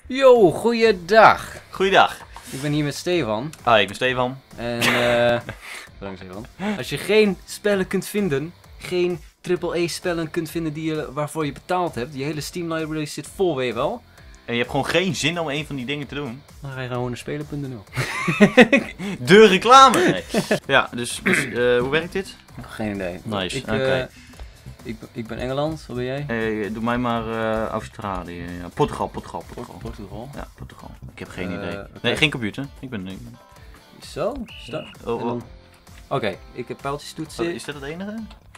Yo, goeiedag. Goeiedag. Ik ben hier met Stefan. Hi, ik ben Stefan. En bedankt Stefan. Als je geen spellen kunt vinden, geen AAA spellen kunt vinden waarvoor je betaald hebt, die hele Steam library zit vol, weet je wel. En je hebt gewoon geen zin om een van die dingen te doen. Dan ga je gewoon naar spelen.nl. De reclame! Nee. Ja, dus hoe werkt dit? Geen idee. Nice, Oké. Ik ben Engeland, wat ben jij? Doe mij maar Australië. Ja, Portugal. Portugal. Ja, Portugal. Ik heb geen idee. Okay. Nee, geen computer. Ik ben... Zo, start. Oké, ik heb pijltjes toetsen. Is dat het enige?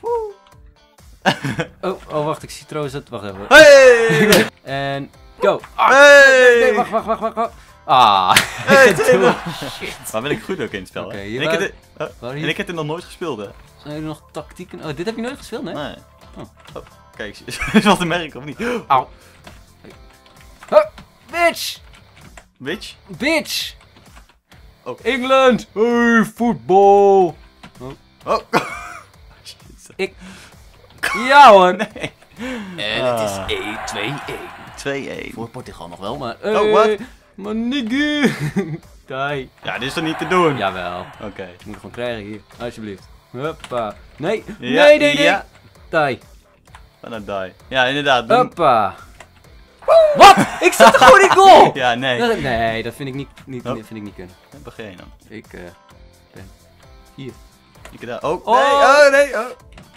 Oh, wacht, ik zie trouwens dat... Wacht even. Hey! En go! Hey! Nee, wacht. Ah! Hey, shit! Maar ben ik goed ook in het spel, Oké, hè? hier En ik heb het nog nooit gespeeld, hè? Zijn er nog tactieken? Oh, dit heb je nooit gespeeld, nee? Nee. Oh. Kijk, is wat te merken of niet? Auw. Huh, bitch! Bitch? Oh. England! Hey, voetbal! Oh! Ja hoor! Nee. En het is 1-2-1. 2-1. Voor Portugal nog wel, maar... Oh, wat? Maar nigga! Die. Ja, dit is toch niet te doen? Jawel. Oké. Ik moet het gewoon krijgen hier. Alsjeblieft. Hoppa. Nee. Ja, Nee. ja. Die. Wat een die. Ja, inderdaad. Doen. Hoppa. Wat? Ik zit er gewoon in goal! Ja, nee. Nee, dat vind ik niet Oh. vind ik niet kunnen. Wat begin je dan? Ik ben hier. Ik daar. Oh, Oh. nee. Oh, nee. Oh.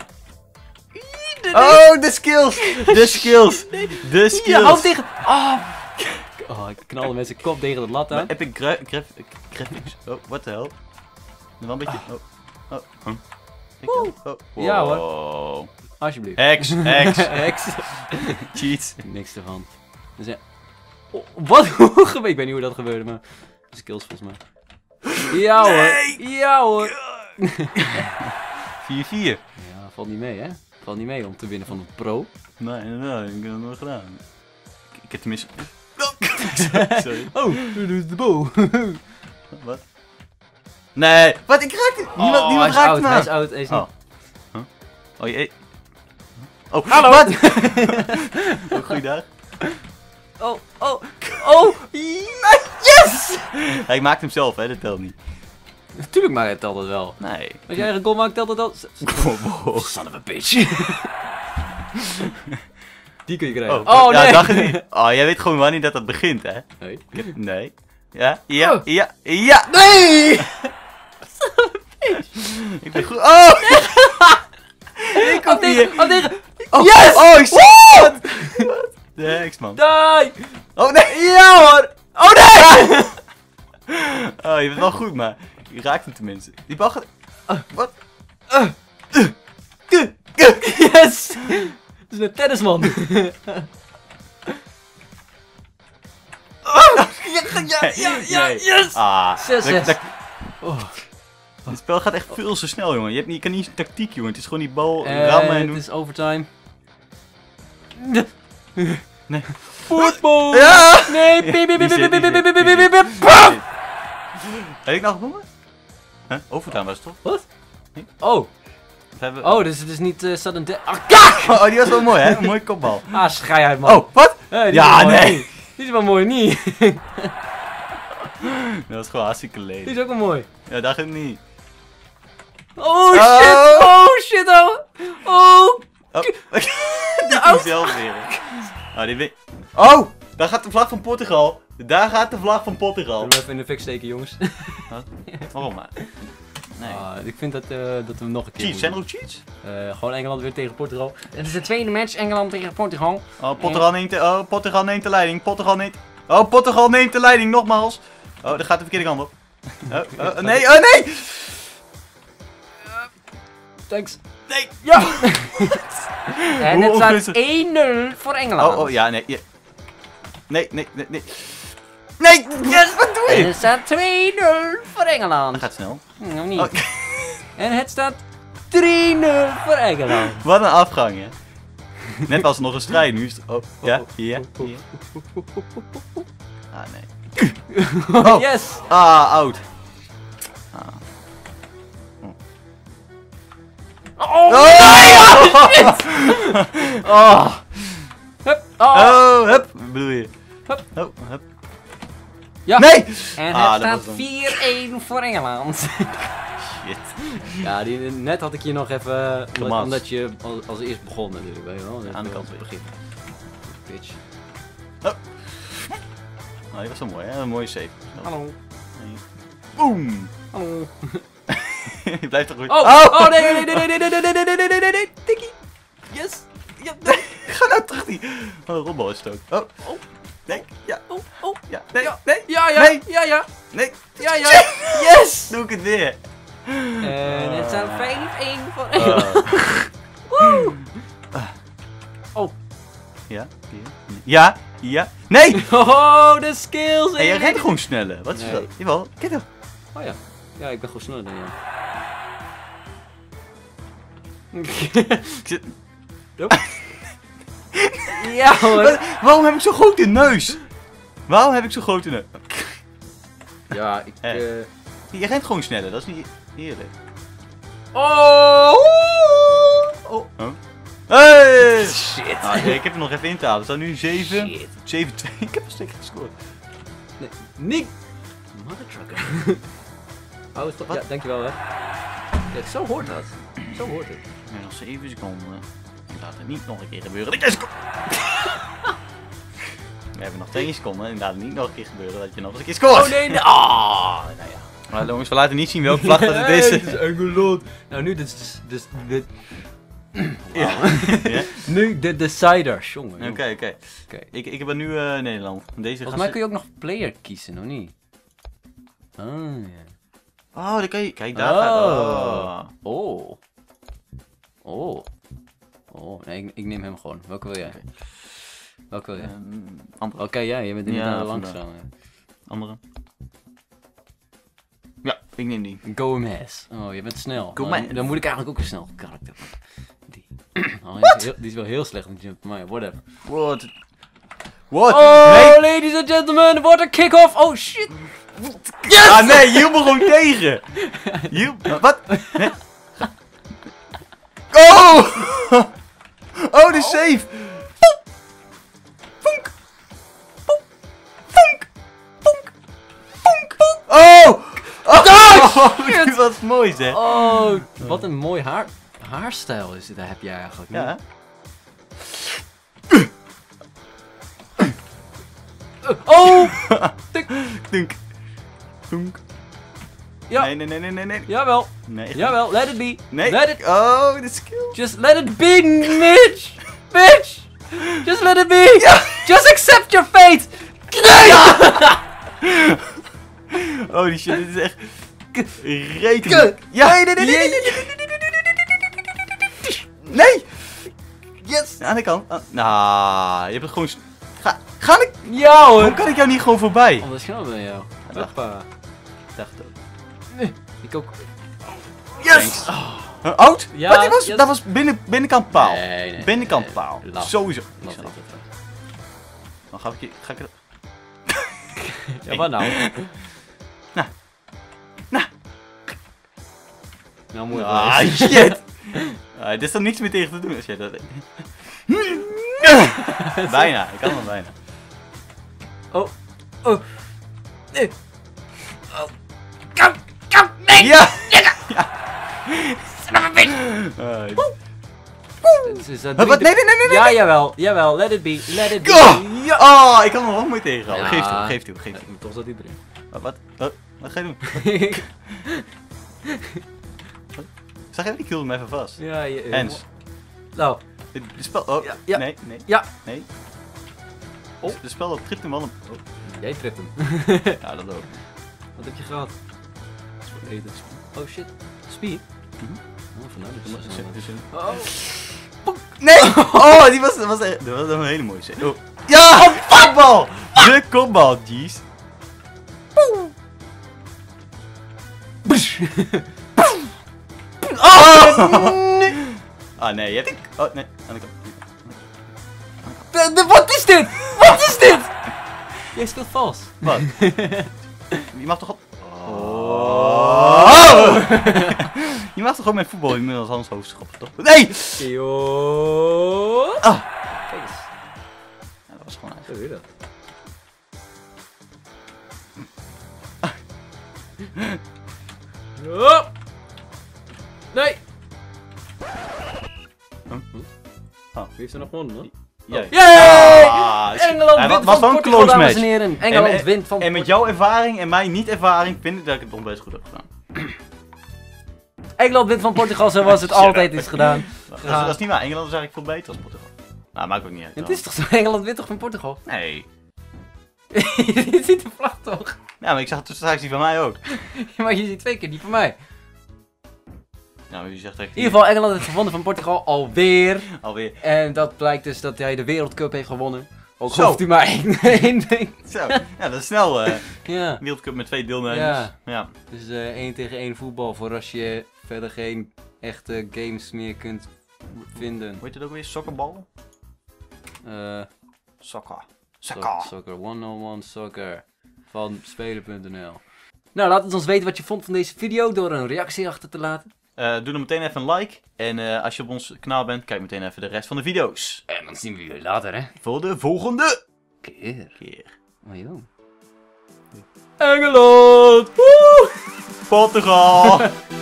Oh, de skills. De skills. De skills. Ja, hou tegen. Oh, ik knalde met zijn kop tegen de lat aan. Epic graphics. Oh, what the hell? Nog een beetje. Oh. Oh. Ja, hoor. Wow. Alsjeblieft. Hex. Hex. Cheats. Niks ervan. Dus ja. Oh, wat? Ik weet niet hoe dat gebeurde, maar... Skills volgens mij. Ja hoor. Nee. Ja hoor. 4-4. Ja, valt niet mee hè. Valt niet mee om te winnen van een pro. Nee, inderdaad. Ik heb het nooit gedaan. Ik heb tenminste... Sorry. Oh, dit is de bow. Wat? Nee. Wat? Ik raakte... Niemand raakte me. Hij is oud. Hij is niet... Oh. Huh? Oh, je... Oh, Hallo. Wat? Oh, goeiedag. Oh. Yes! Hij maakt hem zelf, hè. Dat telt niet. Natuurlijk maar telt dat wel. Nee. Als jij een goal maakt, telt dat al. Son of a bitch. Die kun je krijgen. Oh, nee. Ja, dacht ik niet. Oh, jij weet gewoon wanneer dat begint, hè? Nee. Nee. Ja. Oh. Ja. Nee! Ik ben goed. Oh! Ik kom hier. Tegen. Oh, Yes! Oh, ik zie wat. De heks, man. Die! Oh, nee. Ja hoor! Oh nee! Oh, je bent wel goed, maar je raakt hem tenminste. Die bal gaat... Wat? Yes! Dat is een tennisman. Ja, Nee. yes! Ah. 6-6. Oh. Het spel gaat echt veel te snel, jongen. Je kan niet tactiek, jongen. Het is gewoon die bal rammen en Het doen. is overtime. Nee. Voetbal! Ja! Nee! Heb ik nou gewonnen? Huh? Overtime was het toch? Wat? Nee? Oh! Of hebben... Oh, dus het is niet sudden death. Ah, kak! Oh, die was wel mooi, hè? Een mooie kopbal. Ah, schei uit, man. Oh, wat? Die is Ja, wel mooi nee. niet. Die is wel mooi niet. Dat was gewoon hartstikke Die lelijk. is ook wel mooi. Ja, dacht ik niet. Oh shit! Oh shit! Oh! Oh. Die ging zelf weer. Oh, die win... Oh! Daar gaat de vlag van Portugal. Daar gaat de vlag van Portugal. Zullen we even in de fik steken, jongens? Waarom maar? Nee. Ik vind dat we hem nog een keer Cheats, zijn er ook cheats? gewoon Engeland weer tegen Portugal. Het is de tweede match, Engeland tegen Portugal. Oh, Portugal neemt de leiding. Oh, Portugal neemt de leiding, nogmaals. Oh, daar gaat de verkeerde kant op. Nee, oh nee! Thanks. Nee! Ja! En Hoe het staat ongunstig. 1-0 voor Engeland. Oh, ja, nee. Ja. Nee. Nee! Yes, wat doe En je? het staat 2-0 voor Engeland. Dat gaat snel. Nou niet. Oh, En het staat 3-0 voor Engeland. wat een afgang, hè. Net was er nog een strijd, nu is het... Oh, ja, ja. Ah, nee. Oh. Yes! Ah, oud. Oh, nee! Oh. Hup. Oh. Oh, hup. Wat bedoel je? Hup. Oh, hup. Ja. Nee! En Ah, het dat staat was 4-1 voor Engeland. Shit. Ja, net had ik je nog even... Thomas. Omdat je als eerst begon natuurlijk, weet je wel. Aan de kant weer. begin. Bitch. Oh, die was zo mooi, hè? Een mooie save. Hallo. Nee. Boom! Hallo. Je blijft er goed. Oh, nee. Tikkie. Yes. Ja, Ga nou terug die. Wat een robbel is het ook. Oh. Oh. Nee. Ja. Oh. Ja. Nee. Ja. Nee. Ja. Nee. Ja. Nee. Ja. Yes. Doe ik het weer. En het staat 5-1 voor Engeland. Woe. Oh. Ja. Ja. Ja. Nee! Oh, de skills. En jij rent gewoon sneller. Wat is Nee. dat? Jawel. Kijk dan. Oh ja. Ja, ik ben gewoon sneller dan jou. Ik zit... Ja hoor. Waarom heb ik zo'n grote neus? Waarom heb ik zo'n grote neus? Ja, ik... Je rent gewoon sneller. Dat is niet eerlijk. Oh! Oh. Hey! Shit. Nou, ik heb er nog even in te halen. Het staat nu 7. Shit. 7-2. Ik heb een stuk gescoord. Nee, Nick! Mother trucker. Oh, is dat... Ja, dankjewel hè. Ja, zo hoort dat. Zo hoort het. Nee, nog 7 seconden. Ik laat het niet nog een keer gebeuren. Dat ik We hebben nog 2 seconden. En laat het niet nog een keer gebeuren dat je nog eens een keer scoort. Oh nee, ah! Nou ja. Maar jongens, we laten niet zien welke vlag dat het is. Het is Engeland. Nou, nu dus Ja. Ja? Nu de decider, jongen. Oké. Oké. Ik heb er nu Nederland. Deze Volgens mij kun je ook nog player kiezen, of niet? Ah, ja. Oh, dan kan je... Kijk, daar gaat... Oh. Oh, nee, ik neem hem gewoon. Welke wil jij? Welke wil jij? Andere. Oké, ja, je bent inderdaad langs gegaan. Andere. Ja, ik neem die. Gomez. Oh, je bent snel. Gomez. Dan moet ik eigenlijk ook een snel karakter pakken. Die. Oh, die is wel heel slecht met jump, maar ja, whatever. What? Oh, ladies and gentlemen, what a kick-off! Oh shit! Yes! Ah nee, je hield me gewoon tegen! Wat? Nee. Oh! Oh, de save! Vonk! Vonk! Vonk! Oh! Oh! Dit was mooi zeg! Oh, wat een mooi haarstijl is dit, heb jij eigenlijk. Ja. Oh! Dunk. Dunk. Ja. Nee. Jawel. Nee. Jawel, let it be. Nee. Let it... Oh, de skill. Just let it be, Mitch! Bitch! Just let it be! Ja. Just accept your fate! Nee! Holy shit, dit is echt... Reken. Ja. Nee! Yes! Aan de kant. Nou, je hebt het gewoon... Ga ik... Ja hoor! Hoe kan ik jou niet gewoon voorbij? Oh, dat is snel bij jou. Hoppa. Dacht ook. Nee, ik ook. Yes! Oud? Ja, wat, die was, yes. dat was binnenkant paal. Nee. Binnenkant paal. Laf. Sowieso. Laf, laf. Dan ga ik het... Ja, wat nou? Nou. Nou, mooi. Ah, shit! Dit is toch niks meer tegen te doen als jij dat... Bijna, ik kan hem bijna. Oh. Nee. Oh. Kom, nee! Ja! Son of a bitch! Wat? Nee. Ja, jawel, let it be, let it be. Ja! Oh, ik kan hem wel mooi tegenhouden. Ja. Geef toe. Toch zat hij erin. Wat ga je doen? Zag je, ik hield hem even vast. Ja, Hens. Nou. Het spel... Oh, Ja. nee. Ja. Nee. Oh. Het spel dat tript hem wel een... Oh. Jij tript hem. Ja, dat ook. Wat heb je gehad? Oh shit. Speed? Oh, vandaar dat Oh. Nee! Oh, dat was een hele mooie set. Oh. Ja! Kopbal! De kopbal, jeez. Oh! Nee. Ah nee, je hebt... Oh nee, aan de kant. Wat is dit? Wat is dit? Jij speelt vals. Wat? Je mag toch op... Oh! Je mag toch gewoon met voetbal inmiddels Hans hoofd schoppen, toch? Nee! Yo. Ah. Kijk eens. Ja, dat was gewoon Zo weer dat. Oh. Nee! Oh. Wie heeft er nog gewonnen, hoor? Jij. Yay! Ah, Engeland het wint was van wel een Portugal, close dames en match. heren. Engeland wint van En met jouw ervaring en mijn niet-ervaring vind ik dat ik het nog best goed heb gedaan. Engeland wint van Portugal zoals het altijd is gedaan. Dat is niet waar. Engeland is eigenlijk veel beter dan Portugal. Nou, maakt ook niet uit. Het is toch zo, Engeland wint toch van Portugal? Nee. Je ziet de vlag toch? Ja, maar ik zag het straks die van mij ook. Maar je ziet 2 keer die van mij. Nou, je zegt echt... In ieder geval, Engeland heeft gewonnen van Portugal alweer. Alweer. En dat blijkt dus dat hij de Wereldcup heeft gewonnen. Ook Zo. hoeft hij maar één ding. Zo. Ja, dat is snel. Ja. Wereldcup met 2 deelnemers. Ja. Ja. Dus 1 tegen 1 voetbal voor als je verder geen echte games meer kunt vinden. Hoe heet het ook weer? Sokkerbal? Sokker. Soccer 101 Soccer van Spelen.nl. Nou, laat het ons weten wat je vond van deze video door een reactie achter te laten. Doe dan meteen even een like. En als je op ons kanaal bent, kijk meteen even de rest van de video's. En dan zien we jullie later, hè? Voor de volgende keer. Oh, joh. Engeland! Woe! Portugal!